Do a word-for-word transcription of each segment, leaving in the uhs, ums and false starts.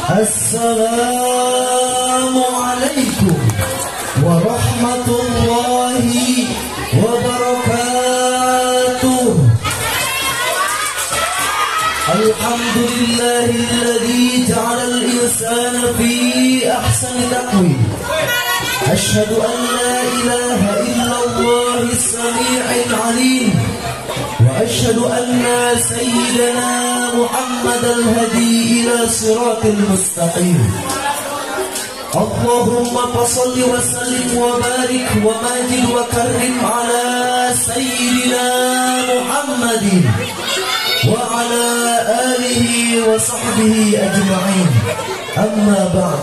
Assalamualaikum warahmatullahi wabarakatuh. Alhamdulillahilladzi ja'ala al-insana fi ahsani taqwim. Asyhadu an la ilaha illallah as-sami'il 'alim. وأشهد أن سيدنا محمد الهدي إلى صراط المستقيم. اللهم فصل وسلم وبارك وماجد وكرم على سيدنا محمد وعلى آله وصحبه أجمعين. أما بعد،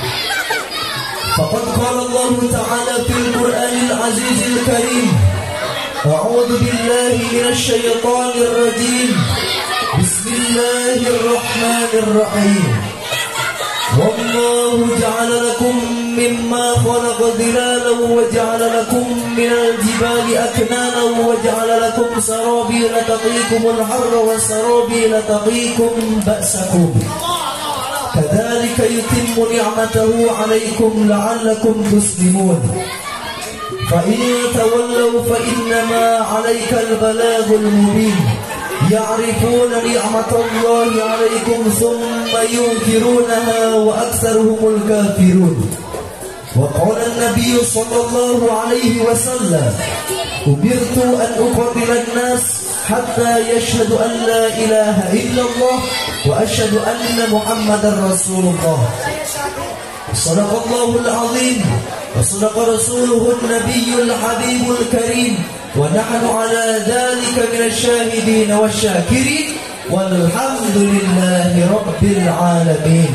فقد قال الله تعالى في القرآن العزيز الكريم: أعوذ بالله من الشيطان الرجيم. بسم الله الرحمن الرحيم. والله جعل لكم مما خلق ظلالا وجعل لكم من الجبال أكنانا وجعل لكم سرابيل تقيكم الحر وسرابيل تقيكم بأسكم كذلك يتم نعمته عليكم لعلكم تسلمون. فإن تولوا فإنما عليك البلاغ المبين. يعرفون نعمة الله عليكم ثم ينكرونها وأكثرهم الكافرون. وقال النبي صلى الله عليه وسلم: أمرت أن أقاتل الناس حتى يشهد أن لا إله إلا الله وأشهد أن محمدا رسول الله. صدق الله العظيم وصدق رسوله النبي الحبيب الكريم، ونحن على ذلك من الشاهدين والشاكرين، والحمد لله رب العالمين.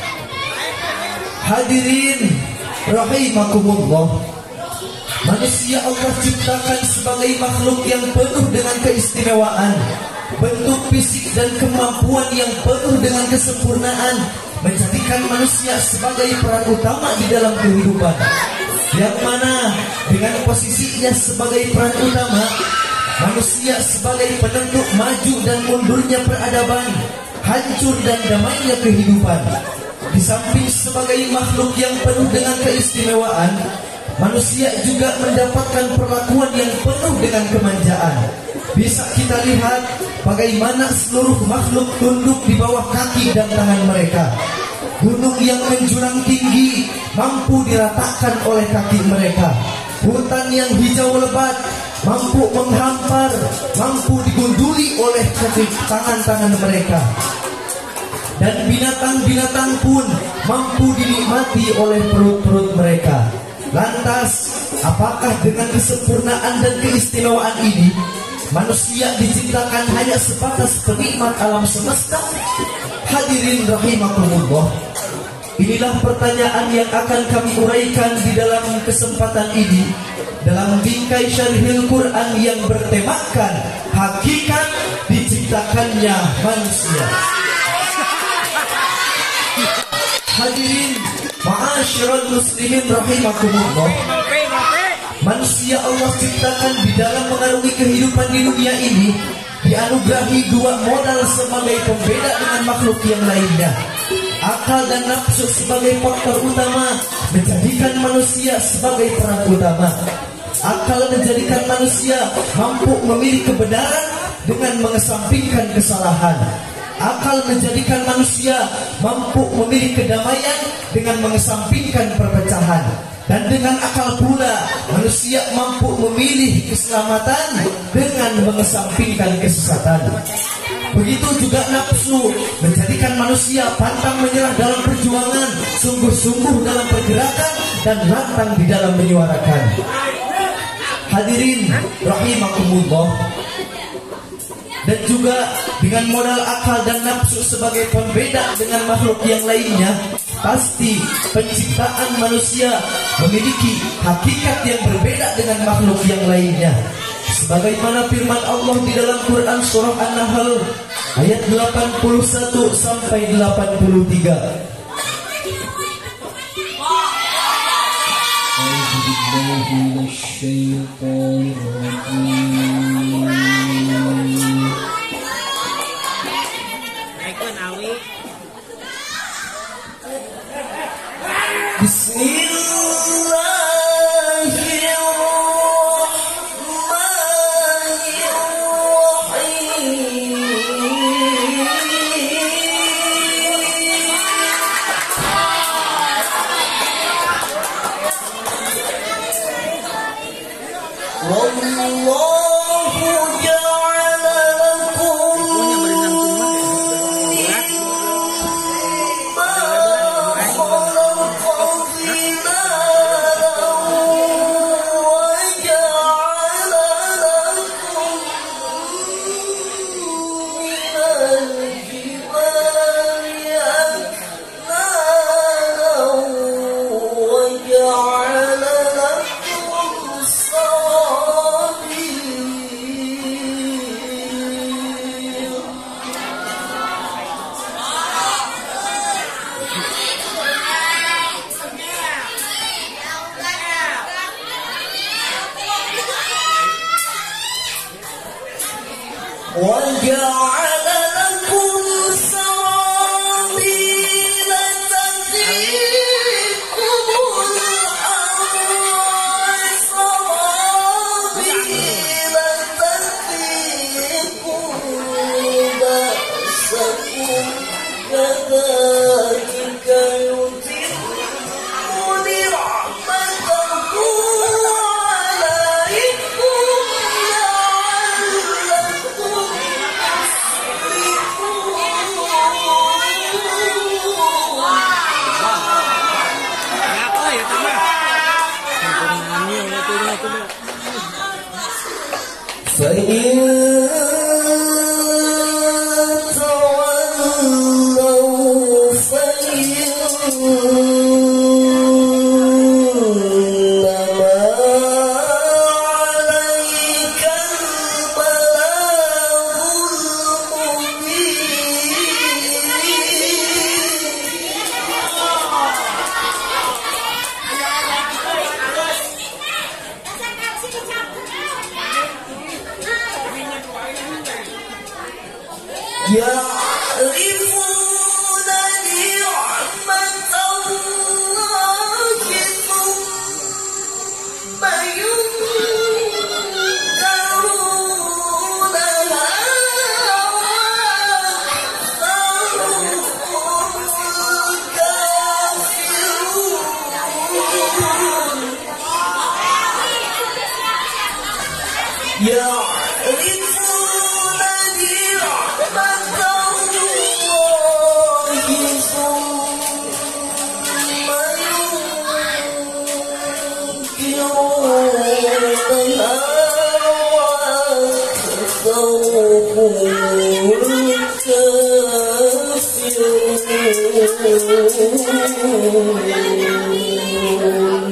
Hadirin rahimakumullah, manusia Allah ciptakan sebagai makhluk yang penuh dengan keistimewaan, bentuk fisik dan kemampuan yang penuh dengan kesempurnaan, menjadikan manusia sebagai peran utama di dalam kehidupan, yang mana dengan posisinya sebagai peran utama, manusia sebagai penentu maju dan mundurnya peradaban, hancur dan damainya kehidupan. Di samping sebagai makhluk yang penuh dengan keistimewaan, manusia juga mendapatkan perlakuan yang penuh dengan kemanjaan. Bisa kita lihat bagaimana seluruh makhluk tunduk di bawah kaki dan tangan mereka. Gunung yang menjulang tinggi mampu diratakan oleh kaki mereka. Hutan yang hijau lebat mampu menghampar, mampu digunduli oleh kaki tangan-tangan mereka. Dan binatang-binatang pun mampu dinikmati oleh perut-perut mereka. Lantas, apakah dengan kesempurnaan dan keistimewaan ini manusia diciptakan hanya sebatas penikmat alam semesta? Hadirin rahimakumullah, inilah pertanyaan yang akan kami uraikan di dalam kesempatan ini dalam bingkai Syarhil Quran yang bertemakan hakikat diciptakannya manusia. Hadirin ma'asyiral muslimin rahimakumullah, manusia Allah ciptakan di dalam mengarungi kehidupan di dunia ini dianugerahi dua modal sebagai pembeda dengan makhluk yang lainnya. Akal dan nafsu sebagai faktor utama menjadikan manusia sebagai peran utama. Akal menjadikan manusia mampu memilih kebenaran dengan mengesampingkan kesalahan. Akal menjadikan manusia mampu memilih kedamaian dengan mengesampingkan perpecahan. Dan dengan akal pula manusia mampu memilih keselamatan dengan mengesampingkan kesesatan. Begitu juga nafsu menjadikan manusia pantang menyerah dalam perjuangan, sungguh-sungguh dalam pergerakan, dan lantang di dalam menyuarakan. Hadirin rahimakumullah, dan juga dengan modal akal dan nafsu sebagai pembeda dengan makhluk yang lainnya, pasti penciptaan manusia memiliki hakikat yang berbeda dengan makhluk yang lainnya. Sebagaimana firman Allah di dalam Quran surah An-Nahl ayat delapan puluh satu sampai delapan puluh tiga. وجعل لكم سرابيل تقيكم الحر سرابيل تقيكم بأسكم كذلك يتم نعمته عليكم لعلكم تفلحون. فإن تولوا فإنما عليك البلاغ المبين. يعرفون نعمة الله ثم ينكرونها وأكثرهم كافرون. يعرفون نعمة الله ثم ينكرونها وأكثرهم كافرون.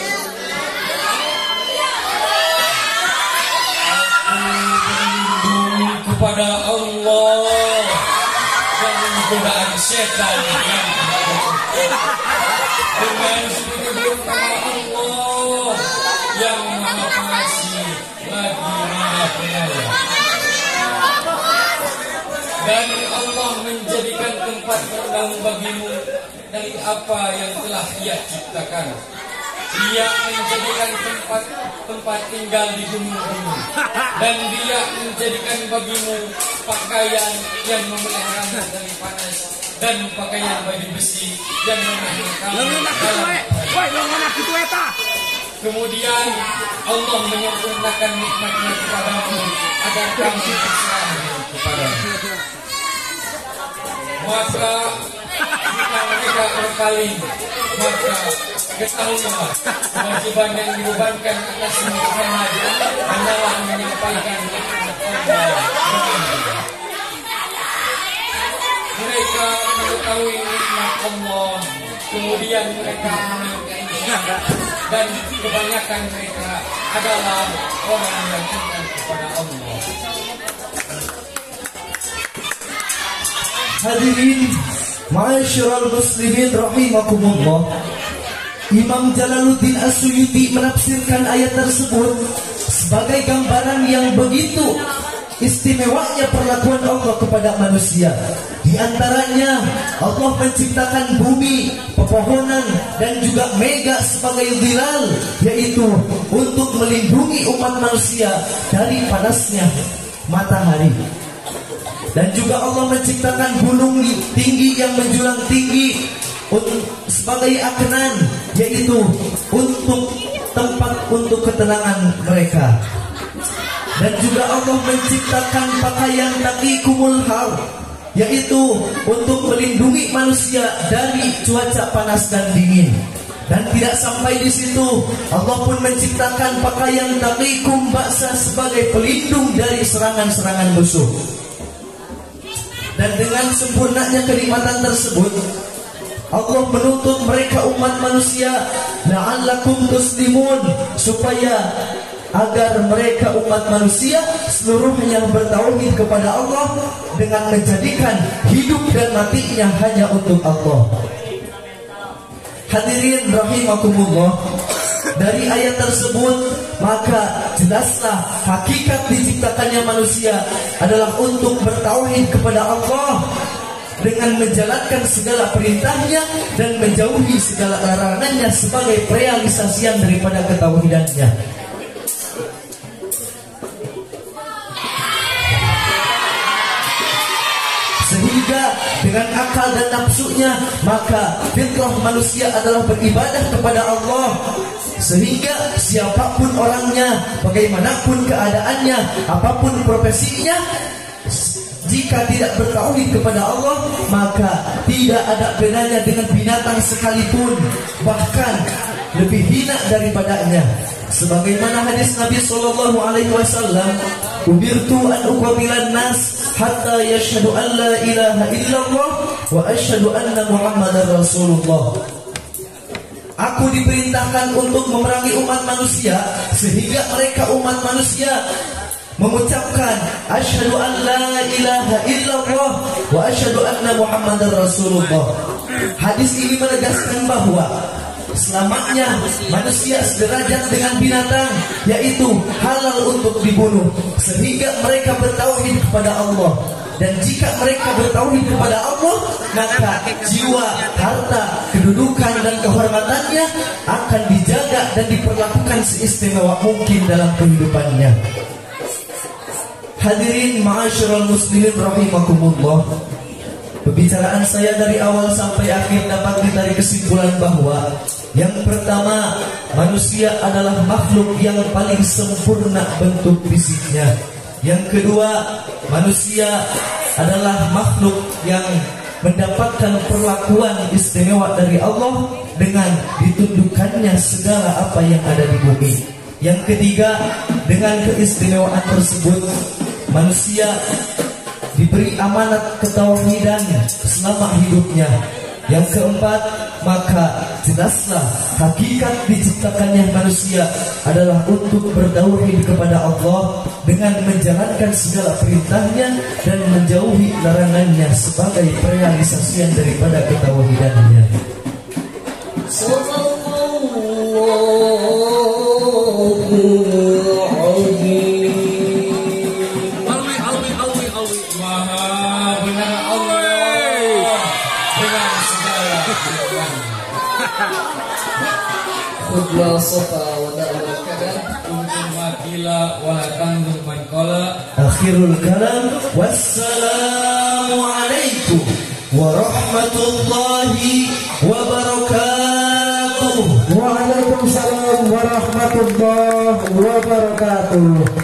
Kepada Allah dan godaan setan dengan berlindung kepada Allah yang Maha Pengasih lagi Maha Penyayang. Dan Allah menjadikan tempat bernaung bagimu dari apa yang telah Ia ciptakan. Dia menjadikan tempat tempat tinggal di gunung-gunung, dan Dia menjadikan bagimu pakaian yang memeliharamu dari panas, dan pakaian baju besi yang memeliharamu dalam panas. Kemudian Allah menyempurnakan nikmat-Nya kepadamu agar kamu berserah kepada-Nya. Maka jika mereka berpaling, maka ketahuilah kewajiban yang dibebankan atas Muhammad adalah menyampaikan nikmat Allah. Mereka mengetahui nikmat Allah, kemudian mereka mengingkarinya, dan kebanyakan mereka adalah orang yang ingkar kepada Allah. Hadirin ma'asyiral muslimin rahimakumullah. Imam Jalaluddin As-Suyuti menafsirkan ayat tersebut sebagai gambaran yang begitu istimewanya perlakuan Allah kepada manusia. Di antaranya Allah menciptakan bumi, pepohonan, dan juga mega sebagai zilal, yaitu untuk melindungi umat manusia dari panasnya matahari. Dan juga Allah menciptakan gunung tinggi yang menjulang tinggi untuk sebagai aknan, yaitu untuk tempat untuk ketenangan mereka. Dan juga Allah menciptakan pakaian taqikumul har, yaitu untuk melindungi manusia dari cuaca panas dan dingin. Dan tidak sampai di situ, Allah pun menciptakan pakaian taqikum ba'sa sebagai pelindung dari serangan-serangan musuh. Dan dengan sempurnanya kenikmatan tersebut, Allah menuntut mereka umat manusia la'allakum tuslimun, supaya agar mereka umat manusia seluruhnya bertauhid kepada Allah dengan menjadikan hidup dan matinya hanya untuk Allah. Hadirin rahimakumullah, dari ayat tersebut maka jelaslah hakikat diciptakannya manusia manusia adalah untuk bertauhid kepada Allah dengan menjalankan segala perintahnya dan menjauhi segala larangannya sebagai realisasian daripada ketauhidannya. Sehingga dengan akal dan nafsunya maka fitrah manusia adalah beribadah kepada Allah. Sehingga siapapun orangnya, bagaimanapun keadaannya, apapun profesinya, jika tidak bertauhid kepada Allah, maka tidak ada bedanya dengan binatang sekalipun, bahkan lebih hina daripadanya. Sebagaimana hadis Nabi Sallallahu Alaihi Wasallam, "Umirtu an uqabilan nas hatta yashhadu an la ilaha illallah wa ashhadu anna Muhammadar Rasulullah." Aku diperintahkan untuk memerangi umat manusia sehingga mereka umat manusia mengucapkan asyhadu an la ilaha illallah wa asyhadu anna Muhammadar Rasulullah. Hadis ini menegaskan bahwa selamatnya manusia sederajat dengan binatang, yaitu halal untuk dibunuh, sehingga mereka bertauhid kepada Allah. Dan jika mereka bertauhid kepada Allah, maka jiwa, harta, kedudukan dan kehormatannya akan dijaga dan diperlakukan seistimewa mungkin dalam kehidupannya. Hadirin ma'asyiral muslimin rahimakumullah. Pembicaraan saya dari awal sampai akhir dapat ditarik kesimpulan bahwa yang pertama, manusia adalah makhluk yang paling sempurna bentuk fisiknya. Yang kedua, manusia adalah makhluk yang mendapatkan perlakuan istimewa dari Allah dengan ditundukkannya segala apa yang ada di bumi. Yang ketiga, dengan keistimewaan tersebut manusia diberi amanat ketauhidan selama hidupnya. Yang keempat, maka jelaslah hakikat diciptakannya manusia adalah untuk bertauhid kepada Allah dengan menjalankan segala perintahnya dan menjauhi larangannya sebagai realisasian daripada ketauhidannya. Khudwa sofa wa da'wal kalam kuntum wakila wa tanzur man qala. Akhirul kalam, wassalamu alaikum warahmatullahi wabarakatuh. Waalaikumsalam warahmatullahi wabarakatuh.